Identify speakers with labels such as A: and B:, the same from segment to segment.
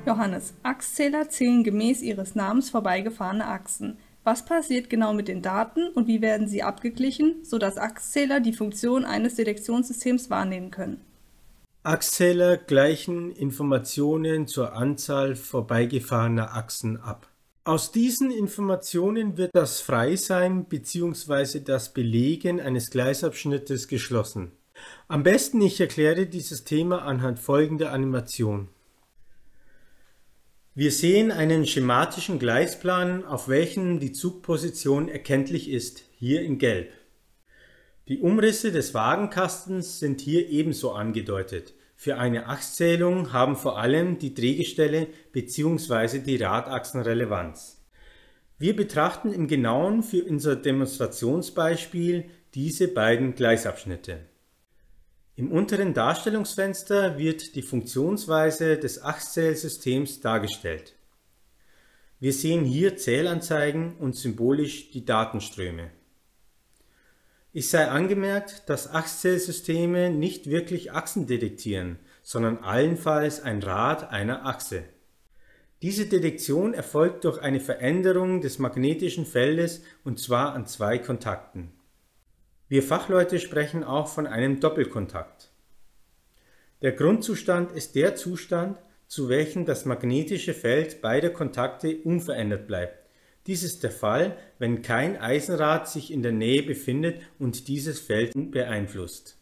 A: Johannes, Achszähler zählen gemäß ihres Namens vorbeigefahrene Achsen. Was passiert genau mit den Daten und wie werden sie abgeglichen, sodass Achszähler die Funktion eines Detektionssystems wahrnehmen können?
B: Achszähler gleichen Informationen zur Anzahl vorbeigefahrener Achsen ab. Aus diesen Informationen wird das Freisein bzw. das Belegen eines Gleisabschnittes geschlossen. Am besten ich erkläre dieses Thema anhand folgender Animation. Wir sehen einen schematischen Gleisplan, auf welchem die Zugposition erkenntlich ist, hier in Gelb. Die Umrisse des Wagenkastens sind hier ebenso angedeutet. Für eine Achszählung haben vor allem die Drehgestelle bzw. die Radachsen Relevanz. Wir betrachten im Genauen für unser Demonstrationsbeispiel diese beiden Gleisabschnitte. Im unteren Darstellungsfenster wird die Funktionsweise des Achszählsystems dargestellt. Wir sehen hier Zählanzeigen und symbolisch die Datenströme. Es sei angemerkt, dass Achszählsysteme nicht wirklich Achsen detektieren, sondern allenfalls ein Rad einer Achse. Diese Detektion erfolgt durch eine Veränderung des magnetischen Feldes und zwar an zwei Kontakten. Wir Fachleute sprechen auch von einem Doppelkontakt. Der Grundzustand ist der Zustand, zu welchem das magnetische Feld beider Kontakte unverändert bleibt. Dies ist der Fall, wenn kein Eisenrad sich in der Nähe befindet und dieses Feld beeinflusst.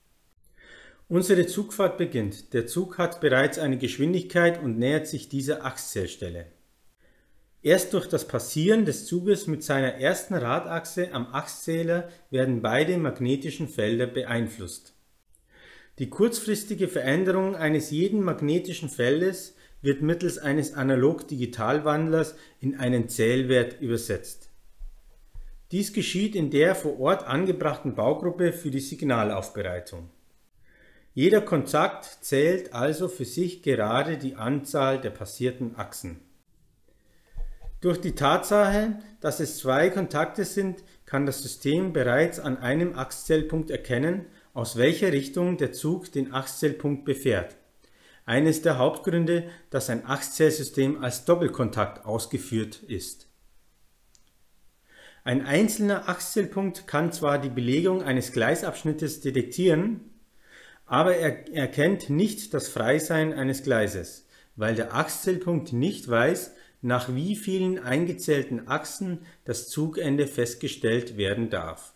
B: Unsere Zugfahrt beginnt. Der Zug hat bereits eine Geschwindigkeit und nähert sich dieser Achszählstelle. Erst durch das Passieren des Zuges mit seiner ersten Radachse am Achszähler werden beide magnetischen Felder beeinflusst. Die kurzfristige Veränderung eines jeden magnetischen Feldes wird mittels eines Analog-Digital-Wandlers in einen Zählwert übersetzt. Dies geschieht in der vor Ort angebrachten Baugruppe für die Signalaufbereitung. Jeder Kontakt zählt also für sich gerade die Anzahl der passierten Achsen. Durch die Tatsache, dass es zwei Kontakte sind, kann das System bereits an einem Achszählpunkt erkennen, aus welcher Richtung der Zug den Achszählpunkt befährt. Eines der Hauptgründe, dass ein Achszählsystem als Doppelkontakt ausgeführt ist. Ein einzelner Achszählpunkt kann zwar die Belegung eines Gleisabschnittes detektieren, aber er erkennt nicht das Freisein eines Gleises, weil der Achszählpunkt nicht weiß, nach wie vielen eingezählten Achsen das Zugende festgestellt werden darf.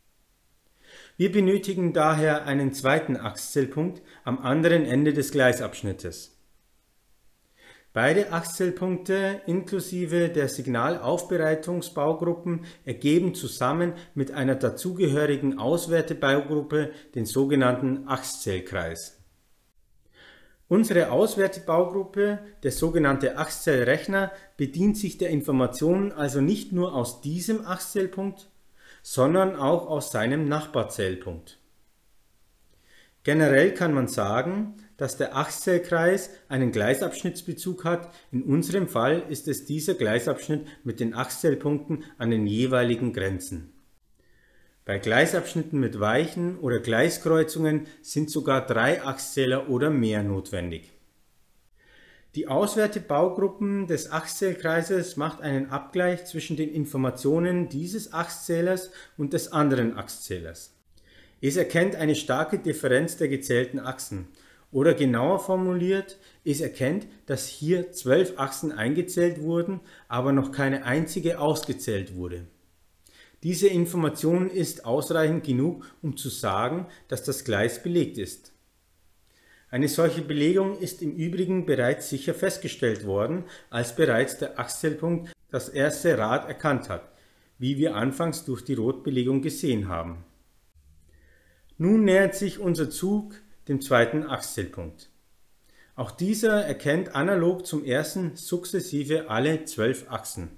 B: Wir benötigen daher einen zweiten Achszählpunkt am anderen Ende des Gleisabschnittes. Beide Achszählpunkte inklusive der Signalaufbereitungsbaugruppen ergeben zusammen mit einer dazugehörigen Auswertebaugruppe den sogenannten Achszählkreis. Unsere Auswertebaugruppe, der sogenannte Achszählrechner, bedient sich der Informationen also nicht nur aus diesem Achszählpunkt, sondern auch aus seinem Nachbarzählpunkt. Generell kann man sagen, dass der Achszählkreis einen Gleisabschnittsbezug hat. In unserem Fall ist es dieser Gleisabschnitt mit den Achszählpunkten an den jeweiligen Grenzen. Bei Gleisabschnitten mit Weichen oder Gleiskreuzungen sind sogar 3 Achszähler oder mehr notwendig. Die Auswertebaugruppen des Achszählkreises macht einen Abgleich zwischen den Informationen dieses Achszählers und des anderen Achszählers. Es erkennt eine starke Differenz der gezählten Achsen. Oder genauer formuliert, es erkennt, dass hier 12 Achsen eingezählt wurden, aber noch keine einzige ausgezählt wurde. Diese Information ist ausreichend genug, um zu sagen, dass das Gleis belegt ist. Eine solche Belegung ist im Übrigen bereits sicher festgestellt worden, als bereits der Achszählpunkt das erste Rad erkannt hat, wie wir anfangs durch die Rotbelegung gesehen haben. Nun nähert sich unser Zug dem zweiten Achszählpunkt. Auch dieser erkennt analog zum ersten sukzessive alle 12 Achsen.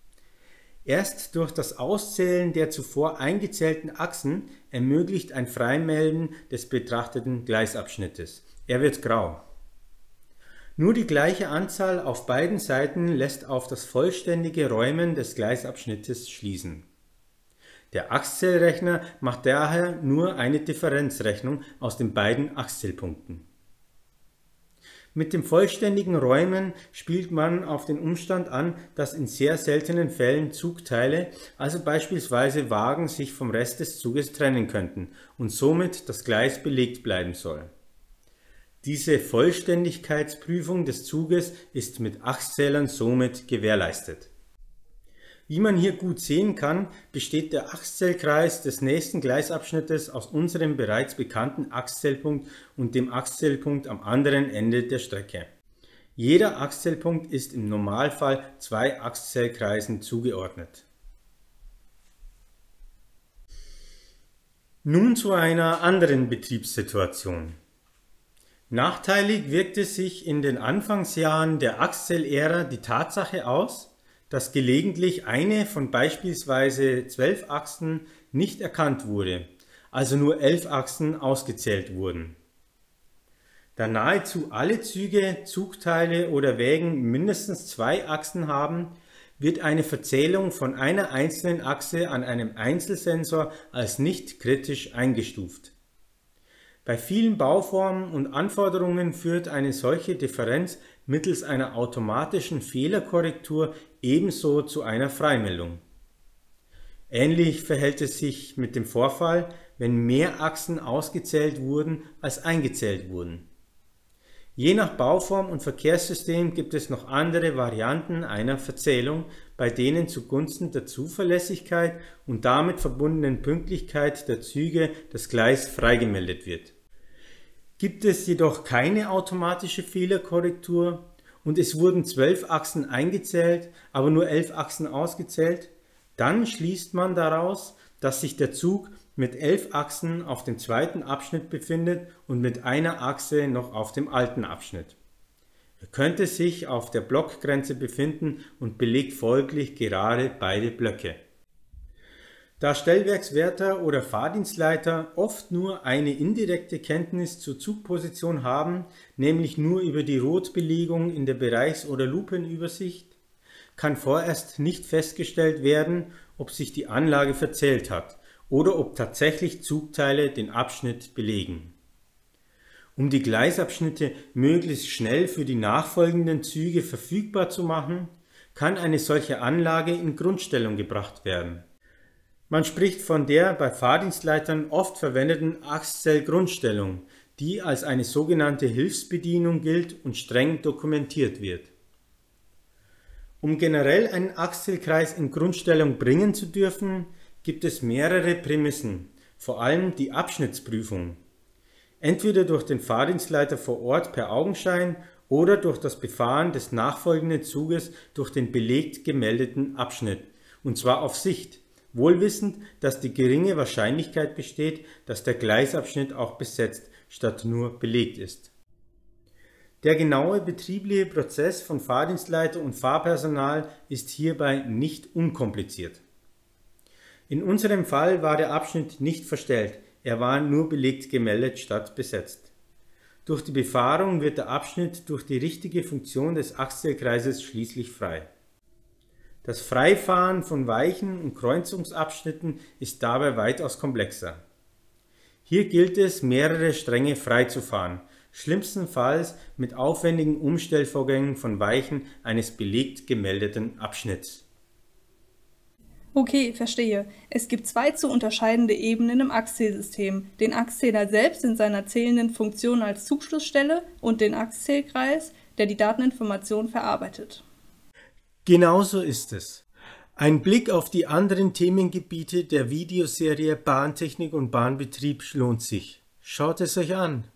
B: Erst durch das Auszählen der zuvor eingezählten Achsen ermöglicht ein Freimelden des betrachteten Gleisabschnittes. Er wird grau. Nur die gleiche Anzahl auf beiden Seiten lässt auf das vollständige Räumen des Gleisabschnittes schließen. Der Achszählrechner macht daher nur eine Differenzrechnung aus den beiden Achszählpunkten. Mit dem vollständigen Räumen spielt man auf den Umstand an, dass in sehr seltenen Fällen Zugteile, also beispielsweise Wagen, sich vom Rest des Zuges trennen könnten und somit das Gleis belegt bleiben soll. Diese Vollständigkeitsprüfung des Zuges ist mit Achszählern somit gewährleistet. Wie man hier gut sehen kann, besteht der Achszählkreis des nächsten Gleisabschnittes aus unserem bereits bekannten Achszählpunkt und dem Achszählpunkt am anderen Ende der Strecke. Jeder Achszählpunkt ist im Normalfall 2 Achszählkreisen zugeordnet. Nun zu einer anderen Betriebssituation. Nachteilig wirkte sich in den Anfangsjahren der Achszählära die Tatsache aus, dass gelegentlich eine von beispielsweise 12 Achsen nicht erkannt wurde, also nur 11 Achsen ausgezählt wurden. Da nahezu alle Züge, Zugteile oder Wägen mindestens 2 Achsen haben, wird eine Verzählung von einer einzelnen Achse an einem Einzelsensor als nicht kritisch eingestuft. Bei vielen Bauformen und Anforderungen führt eine solche Differenz mittels einer automatischen Fehlerkorrektur ebenso zu einer Freimeldung. Ähnlich verhält es sich mit dem Vorfall, wenn mehr Achsen ausgezählt wurden als eingezählt wurden. Je nach Bauform und Verkehrssystem gibt es noch andere Varianten einer Verzählung, bei denen zugunsten der Zuverlässigkeit und damit verbundenen Pünktlichkeit der Züge das Gleis freigemeldet wird. Gibt es jedoch keine automatische Fehlerkorrektur und es wurden 12 Achsen eingezählt, aber nur 11 Achsen ausgezählt, dann schließt man daraus, dass sich der Zug mit 11 Achsen auf dem zweiten Abschnitt befindet und mit einer Achse noch auf dem alten Abschnitt. Er könnte sich auf der Blockgrenze befinden und belegt folglich gerade beide Blöcke. Da Stellwerkswärter oder Fahrdienstleiter oft nur eine indirekte Kenntnis zur Zugposition haben, nämlich nur über die Rotbelegung in der Bereichs- oder Lupenübersicht, kann vorerst nicht festgestellt werden, ob sich die Anlage verzählt hat oder ob tatsächlich Zugteile den Abschnitt belegen. Um die Gleisabschnitte möglichst schnell für die nachfolgenden Züge verfügbar zu machen, kann eine solche Anlage in Grundstellung gebracht werden. Man spricht von der bei Fahrdienstleitern oft verwendeten Achszählgrundstellung, die als eine sogenannte Hilfsbedienung gilt und streng dokumentiert wird. Um generell einen Achszählkreis in Grundstellung bringen zu dürfen, gibt es mehrere Prämissen, vor allem die Abschnittsprüfung. Entweder durch den Fahrdienstleiter vor Ort per Augenschein oder durch das Befahren des nachfolgenden Zuges durch den belegt gemeldeten Abschnitt, und zwar auf Sicht, wohl wissend, dass die geringe Wahrscheinlichkeit besteht, dass der Gleisabschnitt auch besetzt, statt nur belegt ist. Der genaue betriebliche Prozess von Fahrdienstleiter und Fahrpersonal ist hierbei nicht unkompliziert. In unserem Fall war der Abschnitt nicht verstellt, er war nur belegt gemeldet statt besetzt. Durch die Befahrung wird der Abschnitt durch die richtige Funktion des Achszählkreises schließlich frei. Das Freifahren von Weichen und Kreuzungsabschnitten ist dabei weitaus komplexer. Hier gilt es, mehrere Stränge freizufahren, schlimmstenfalls mit aufwendigen Umstellvorgängen von Weichen eines belegt gemeldeten Abschnitts.
A: Okay, verstehe. Es gibt 2 zu unterscheidende Ebenen im Achszählsystem. Den Achszähler selbst in seiner zählenden Funktion als Zugschlussstelle und den Achszählkreis, der die Dateninformation verarbeitet.
B: Genauso ist es. Ein Blick auf die anderen Themengebiete der Videoserie Bahntechnik und Bahnbetrieb lohnt sich. Schaut es euch an!